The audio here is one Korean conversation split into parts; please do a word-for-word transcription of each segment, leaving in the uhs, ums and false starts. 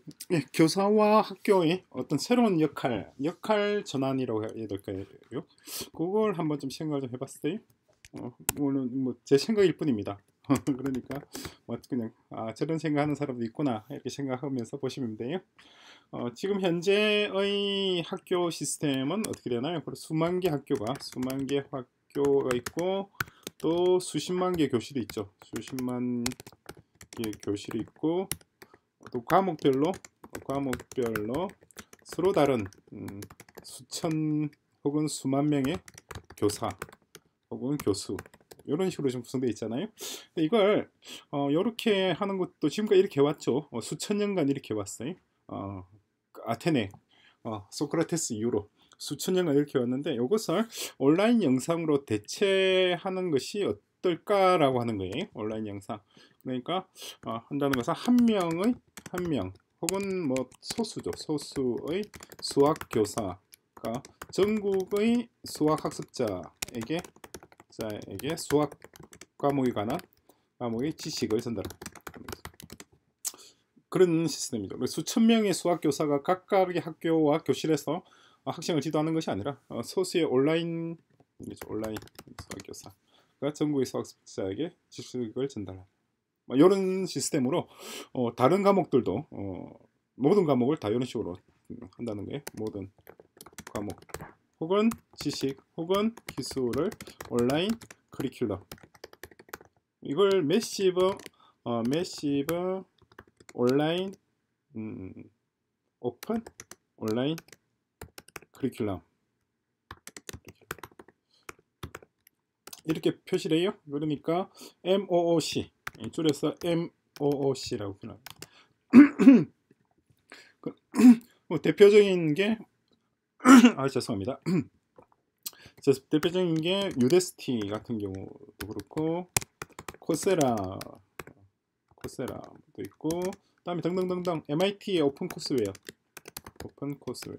예, 교사와 학교의 어떤 새로운 역할, 역할 전환이라고 해야 될까요? 그걸 한번 좀 생각을 좀 해봤어요. 어, 물론 뭐 제 생각일 뿐입니다. 그러니까 뭐 그냥 아, 저런 생각하는 사람도 있구나 이렇게 생각하면서 보시면 돼요. 어, 지금 현재의 학교 시스템은 어떻게 되나요? 수만 개 학교가 수만 개 학교가 있고 또 수십만 개 교실이 있죠. 수십만 개 교실이 있고 또 과목별로 과목별로 서로 다른 음, 수천 혹은 수만 명의 교사 혹은 교수 이런 식으로 좀 구성되어 있잖아요. 근데 이걸 어, 이렇게 하는 것도 지금까지 이렇게 해왔죠. 어, 수천 년간 이렇게 해왔어요. 어, 아테네, 어, 소크라테스 이후로 수천 년간 이렇게 해왔는데 이것을 온라인 영상으로 대체하는 것이 어떨까라고 하는 거예요. 온라인 영상. 그러니까 어, 한다는 것은 한 명의 한 명 혹은 뭐 소수죠. 소수의 수학 교사가 전국의 수학 학습자에게 자에게 수학 과목에 관한 과목의 지식을 전달합니다. 그런 시스템이죠. 수천 명의 수학 교사가 각각의 학교와 교실에서 학생을 지도하는 것이 아니라 소수의 온라인 온라인 수학 교사가 전국의 수학 학습자에게 지식을 전달합니다. 이런 시스템으로 어, 다른 과목들도 어, 모든 과목을 다 이런 식으로 한다는 거예요. 모든 과목 혹은 지식 혹은 기술을 온라인 커리큘럼 이걸 매시브 어, 매시브 온라인 음, 오픈 온라인 커리큘럼 이렇게 표시를 해요. 그러니까 엠오오씨 줄여서 엠오오씨라고 표현합니다. 그, 뭐 대표적인 게 아 죄송합니다. 대표적인 게 유데스티 같은 경우도 그렇고 코세라 코세라도 있고 그다음에 등등등등 엠아이티의 오픈 코스웨어 오픈 코스웨어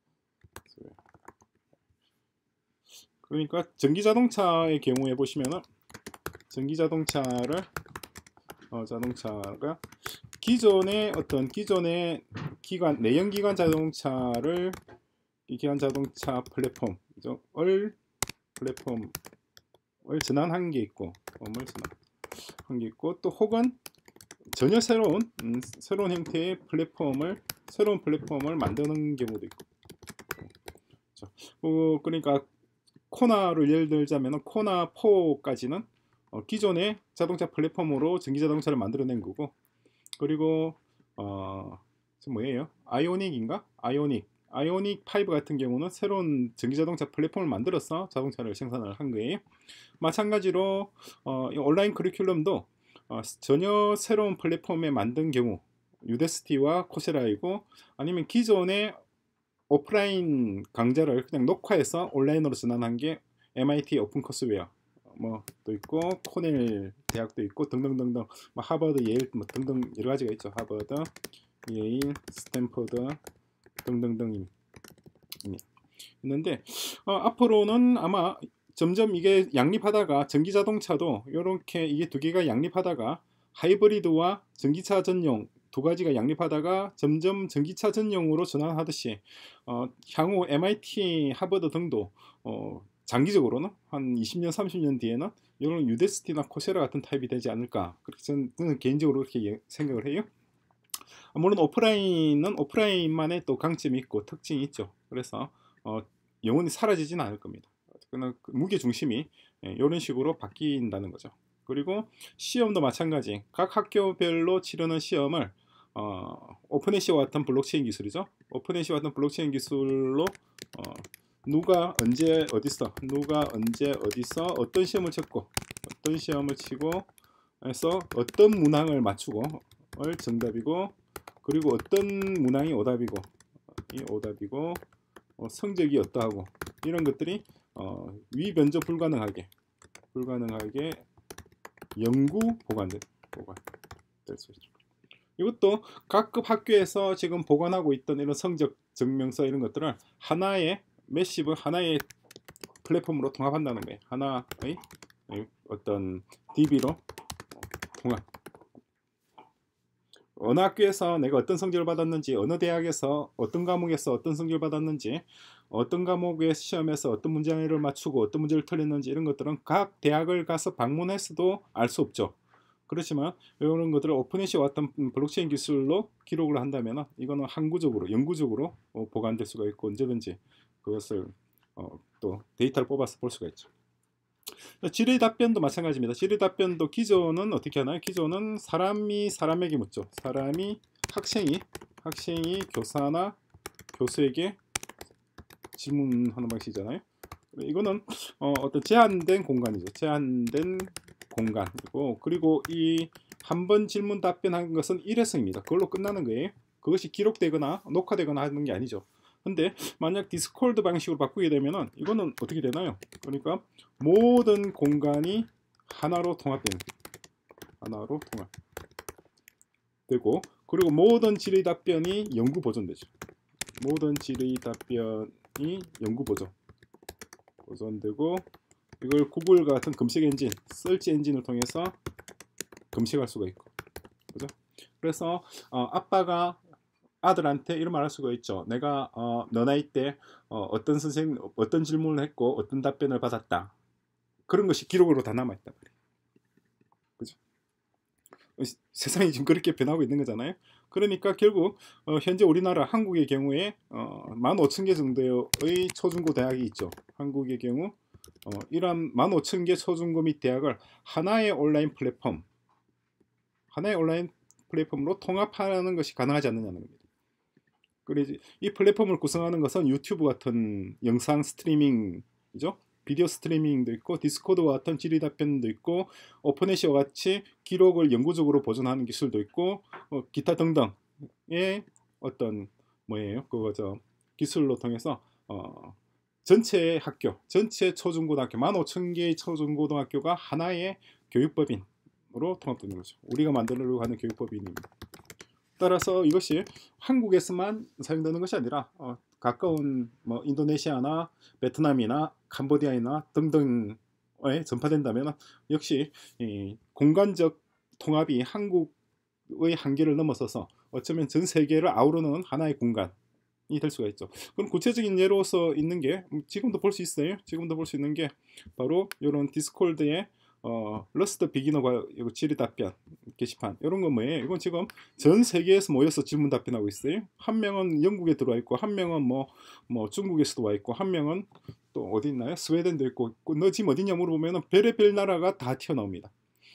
그러니까 전기자동차의 경우에 보시면은 전기자동차를 어, 자동차가 기존의 어떤 기존의 기관 내연기관 자동차를 기관 자동차 플랫폼을 플랫폼을 전환한 게 있고 을 전환한 게 있고 또 혹은 전혀 새로운 음, 새로운 형태의 플랫폼을 새로운 플랫폼을 만드는 경우도 있고 그렇죠. 어, 그러니까 코나를 예를 들자면 코나 사까지는 어, 기존의 자동차 플랫폼으로 전기자동차를 만들어낸 거고 그리고 어, 뭐예요? 아이오닉인가? 아이오닉 아이오닉 오 같은 경우는 새로운 전기자동차 플랫폼을 만들어서 자동차를 생산을 한 거예요. 마찬가지로 어, 온라인 커리큘럼도 어, 전혀 새로운 플랫폼에 만든 경우 유데스티와 코세라이고 아니면 기존의 오프라인 강좌를 그냥 녹화해서 온라인으로 전환한 게 엠아이티 오픈코스웨어 뭐 또 있고 코넬 대학도 있고 등등등등 뭐 하버드 예일 뭐 등등 여러 가지가 있죠. 하버드 예일 스탠퍼드 등등등 있는데 어, 앞으로는 아마 점점 이게 양립하다가 전기자동차도 이렇게 이게 두 개가 양립하다가 하이브리드와 전기차 전용 두 가지가 양립하다가 점점 전기차 전용으로 전환하듯이 어, 향후 엠아이티, 하버드 등도 어, 장기적으로는 한 이십 년, 삼십 년 뒤에는 이런 유데스티나 코세라 같은 타입이 되지 않을까 그렇게 저는 개인적으로 그렇게 생각을 해요. 물론 오프라인은 오프라인만의 또 강점이 있고 특징이 있죠. 그래서 어, 영원히 사라지지는 않을 겁니다. 그러나 무게 중심이 이런 식으로 바뀐다는 거죠. 그리고 시험도 마찬가지. 각 학교별로 치르는 시험을 어, 오픈에시와 같은 블록체인 기술이죠. 오픈에시와 같은 블록체인 기술로 어, 누가 언제 어디서 누가 언제 어디서 어떤 시험을 쳤고 어떤 시험을 치고 해서 어떤 문항을 맞추고 을 정답이고 그리고 어떤 문항이 오답이고 이 오답이고 어, 성적이 어떠하고 이런 것들이 어, 위변조 불가능하게 불가능하게 영구 보관될 보관될 수 있죠. 이것도 각급 학교에서 지금 보관하고 있던 이런 성적 증명서 이런 것들을 하나의 매시브 하나의 플랫폼으로 통합한다는 거예요. 하나의 어떤 디비로 통합. 어느 학교에서 내가 어떤 성적을 받았는지, 어느 대학에서 어떤 과목에서 어떤 성적을 받았는지, 어떤 과목의 시험에서 어떤 문제를 맞추고 어떤 문제를 틀렸는지 이런 것들은 각 대학을 가서 방문해서도 알 수 없죠. 그렇지만 이런 것들을 오픈에시와 같은 블록체인 기술로 기록을 한다면 이거는 항구적으로, 영구적으로 어, 보관될 수가 있고 언제든지 그것을 어, 또 데이터를 뽑아서 볼 수가 있죠. 질의 답변도 마찬가지입니다. 질의 답변도 기존은 어떻게 하나요? 기존은 사람이 사람에게 묻죠. 사람이 학생이 학생이 교사나 교수에게 질문하는 방식이잖아요. 이거는 어, 어떤 제한된 공간이죠. 제한된 공간이고, 그리고 이 한 번 질문 답변한 것은 일회성입니다. 그걸로 끝나는 거예요. 그것이 기록되거나 녹화되거나 하는 게 아니죠. 근데 만약 디스코드 방식으로 바꾸게 되면은 이거는 어떻게 되나요? 그러니까 모든 공간이 하나로 통합되는, 하나로 통합되고, 그리고 모든 질의 답변이 영구 보존되죠. 모든 질의 답변이 영구 보존 보존되고, 이걸 구글 같은 검색 엔진, 서치 엔진을 통해서 검색할 수가 있고, 그죠? 그래서 어, 아빠가 아들한테 이런 말 할 수가 있죠. 내가 어, 너 나이 때 어, 어떤 선생 어떤 질문을 했고 어떤 답변을 받았다. 그런 것이 기록으로 다 남아 있단 말이에요. 그죠? 세상이 지금 그렇게 변하고 있는 거잖아요. 그러니까 결국 어, 현재 우리나라 한국의 경우에 어, 만 오천 개 정도의 초중고 대학이 있죠. 한국의 경우 어, 이런 만 오천 개 초중고 및 대학을 하나의 온라인 플랫폼, 하나의 온라인 플랫폼으로 통합하는 것이 가능하지 않느냐는 겁니다. 그래서 이 플랫폼을 구성하는 것은 유튜브 같은 영상 스트리밍이죠. 비디오 스트리밍도 있고, 디스코드와 같은 질의 답변도 있고, 오픈에시와 같이 기록을 영구적으로 보존하는 기술도 있고, 어, 기타 등등의 어떤 뭐예요? 그거죠. 기술로 통해서 어, 전체 학교, 전체 초중고등학교, 만 오천 개의 초중고등학교가 하나의 교육법인으로 통합되는 거죠. 우리가 만들려고 하는 교육법인입니다. 따라서 이것이 한국에서만 사용되는 것이 아니라 어, 가까운 뭐 인도네시아나 베트남이나 캄보디아나 등등에 전파된다면 역시 이 공간적 통합이 한국의 한계를 넘어서서 어쩌면 전 세계를 아우르는 하나의 공간이 될 수가 있죠. 그럼 구체적인 예로서 있는 게 지금도 볼 수 있어요. 지금도 볼 수 있는 게 바로 이런 디스코드의 어, 러스트 비기너가 질의 답변 게시판, 이런 건 뭐예요? 이건 지금 전 세계에서 모여서 질문 답변하고 있어요. 한 명은 영국에 들어와 있고, 한 명은 뭐, 뭐 중국에서도 와 있고, 한 명은 또 어디 있나요? 스웨덴도 있고, 너 지금 어디냐 물어보면 별의별 나라가 다 튀어나옵니다.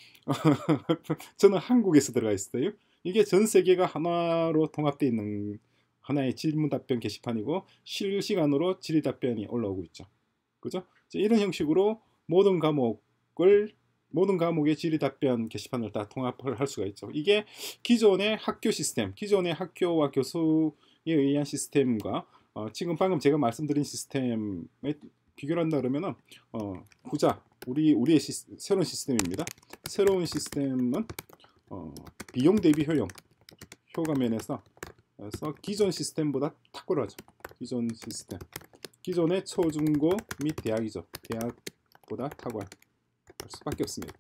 저는 한국에서 들어가 있어요. 이게 전 세계가 하나로 통합되어 있는 하나의 질문 답변 게시판이고, 실시간으로 질의 답변이 올라오고 있죠. 그죠? 이런 형식으로 모든 과목을 모든 과목의 질의 답변 게시판을 다 통합을 할 수가 있죠. 이게 기존의 학교 시스템, 기존의 학교와 교수에 의한 시스템과 어, 지금 방금 제가 말씀드린 시스템에 비교를 한다 그러면은 어, 후자, 우리 우리의 시스, 새로운 시스템입니다. 새로운 시스템은 어, 비용 대비 효용, 효과 면에서 그래서 기존 시스템보다 탁월하죠. 기존 시스템, 기존의 초중고 및 대학이죠. 대학보다 탁월할 수밖에 없습니다.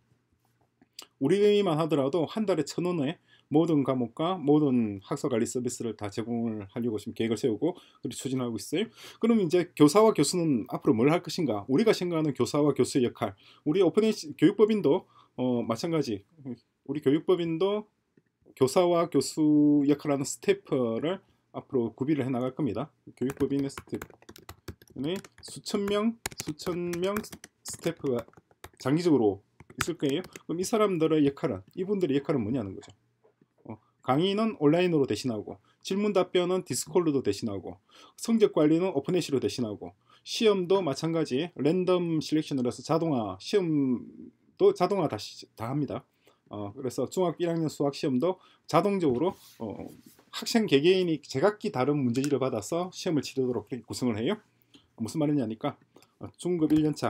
우리만 하더라도 한 달에 천 원에 모든 과목과 모든 학사관리 서비스를 다 제공을 하려고 지금 계획을 세우고 그리고 추진하고 있어요. 그럼 이제 교사와 교수는 앞으로 뭘 할 것인가? 우리가 생각하는 교사와 교수의 역할, 우리 오픈에이지 교육법인도 어, 마찬가지. 우리 교육법인도 교사와 교수 역할하는 스태프를 앞으로 구비를 해 나갈 겁니다. 교육법인의 스태프는 수천 명, 수천 명 스태프가 장기적으로 있을 거예요. 그럼 이 사람들의 역할은, 이분들의 역할은 뭐냐는 거죠. 어, 강의는 온라인으로 대신하고, 질문 답변은 디스콜드도 대신하고, 성적 관리는 오픈에이시로 대신하고, 시험도 마찬가지 랜덤 실렉션을 해서 자동화, 시험도 자동화 다, 다 합니다. 어, 그래서 중학교 일 학년 수학 시험도 자동적으로 어, 학생 개개인이 제각기 다른 문제지를 받아서 시험을 치르도록 구성을 해요. 무슨 말이냐니까 어, 중급 일 년차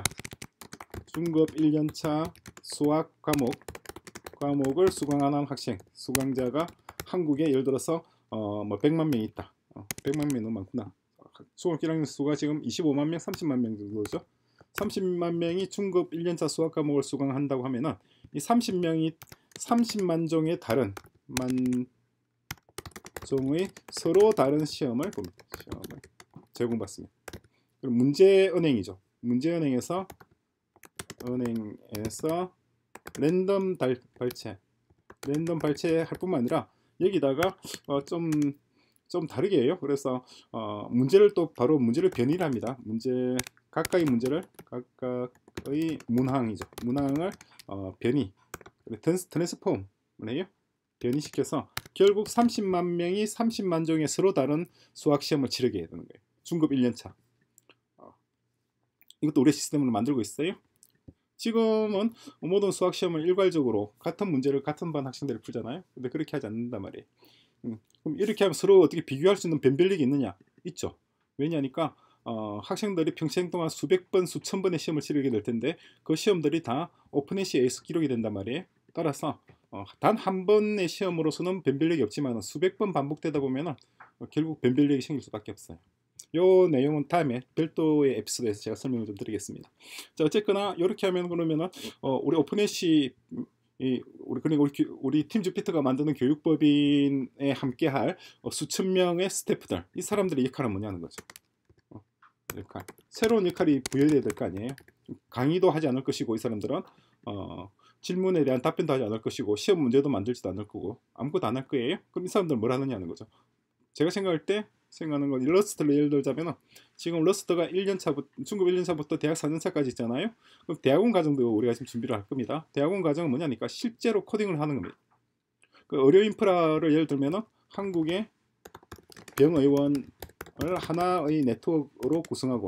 중급 일 년차 수학 과목 과목을 수강하는 학생 수강자가 한국에 예를 들어서 어, 뭐 백만 명이 있다. 어, 백만 명이 너무 많구나. 중학교 일 학년 수가 지금 이십오만 명, 삼십만 명 정도죠. 삼십만 명이 중급 일 년차 수학 과목을 수강한다고 하면은 이 삼십 명이 삼십만 종의 다른 만 종의 서로 다른 시험을 봅니다. 시험을 제공받습니다. 그럼 문제은행이죠. 문제은행에서 은행에서 랜덤 달, 발췌 랜덤 발췌할 뿐만 아니라 여기다가 어, 좀, 좀 다르게 해요. 그래서 어, 문제를 또 바로 문제를 변이를 합니다. 문제 각각의 문제를 각각의 문항이죠. 문항을 어, 변이 트랜스, 트랜스폼을 해요. 변이시켜서 결국 삼십만 명이 삼십만 종의 서로 다른 수학 시험을 치르게 되는 거예요. 중급 일 년차. 어, 이것도 우리 시스템으로 만들고 있어요. 지금은 모든 수학 시험을 일괄적으로 같은 문제를 같은 반 학생들이 풀잖아요. 근데 그렇게 하지 않는단 말이에요. 음, 그럼 이렇게 하면 서로 어떻게 비교할 수 있는 변별력이 있느냐? 있죠. 왜냐니까 어, 학생들이 평생 동안 수백 번, 수천 번의 시험을 치르게 될 텐데 그 시험들이 다 오픈에이시에서 기록이 된단 말이에요. 따라서 어, 단 한 번의 시험으로서는 변별력이 없지만 수백 번 반복되다 보면 어, 결국 변별력이 생길 수밖에 없어요. 요 내용은 다음에 별도의 에피소드에서 제가 설명을 좀 드리겠습니다. 자, 어쨌거나 이렇게 하면 그러면은 어, 우리 오픈에이시 이 우리 그러니까 우리, 우리 팀 주피터가 만드는 교육법인에 함께할 어, 수천 명의 스태프들, 이 사람들의 역할은 뭐냐는 거죠. 어, 역할. 새로운 역할이 부여돼야 될 거 아니에요. 강의도 하지 않을 것이고 이 사람들은 어, 질문에 대한 답변도 하지 않을 것이고 시험 문제도 만들지도 않을 거고 아무것도 안 할 거예요. 그럼 이 사람들은 뭘 하느냐는 거죠. 제가 생각할 때 생각하는 건 러스트를 예를 들자면 지금 러스트가 일 년차부터 중급 일 년차부터 대학 사 년차까지 있잖아요. 그럼 대학원 과정도 우리가 지금 준비를 할 겁니다. 대학원 과정은 뭐냐니까 실제로 코딩을 하는 겁니다. 그 의료 인프라를 예를 들면 한국의 병의원을 하나의 네트워크로 구성하고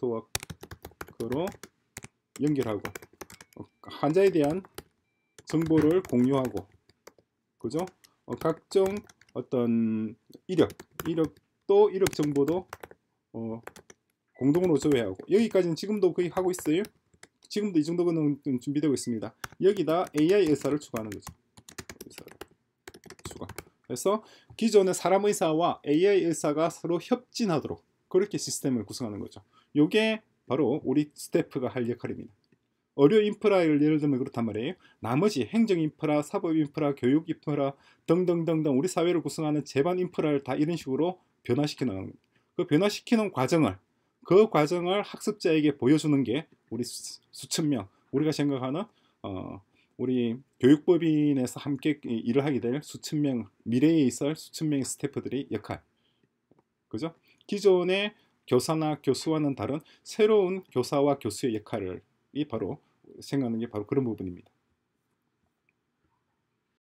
네트워크로 연결하고 환자에 대한 정보를 공유하고 그죠? 어, 각종 어떤 이력, 이력도 이력 정보도 어, 공동으로 조회하고 여기까지는 지금도 거의 하고 있어요. 지금도 이 정도는 준비되고 있습니다. 여기다 에이아이 의사를 추가하는 거죠. 의사를 추가. 그래서 기존의 사람 의사와 에이아이 의사가 서로 협진하도록 그렇게 시스템을 구성하는 거죠. 이게 바로 우리 스태프가 할 역할입니다. 의료 인프라를 예를 들면 그렇단 말이에요. 나머지 행정 인프라, 사법 인프라, 교육 인프라 등등등등 우리 사회를 구성하는 제반 인프라를 다 이런 식으로 변화시켜 나가는 겁니다. 그 변화시키는 과정을 그 과정을 학습자에게 보여주는 게 우리 수, 수천 명 우리가 생각하는 어, 우리 교육법인에서 함께 일을 하게 될 수천 명 미래에 있을 수천 명의 스태프들의 역할. 그죠? 기존의 교사나 교수와는 다른 새로운 교사와 교수의 역할을 이 바로 생각하는 게 바로 그런 부분입니다.